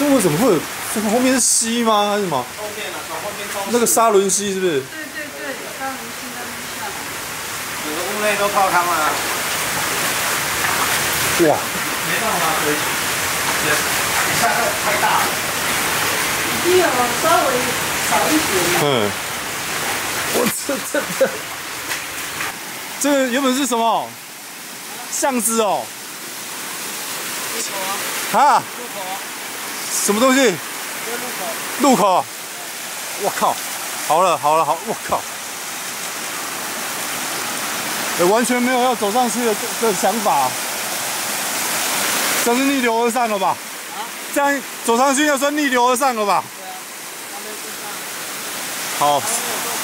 这为什么会有？这个后面是溪吗？还是什么？ 后面啊，从后面冲。 那个沙仑溪是不是？ 对对对，沙仑溪那边下来。 整个屋内都泡汤了。 哇！ 没办法，你下个太大了。 已经有稍微少一点了。 嗯。我这个原本是什么？巷子哦。 路口啊。 啊？ 路口啊。 什么东西？ 这路口。 路口。我靠！好了，我靠！完全没有要走上去的想法，这是逆流而上了吧？ 啊？ 这样走上去要算逆流而上了吧？ 对啊，他们身上。 好。 他们有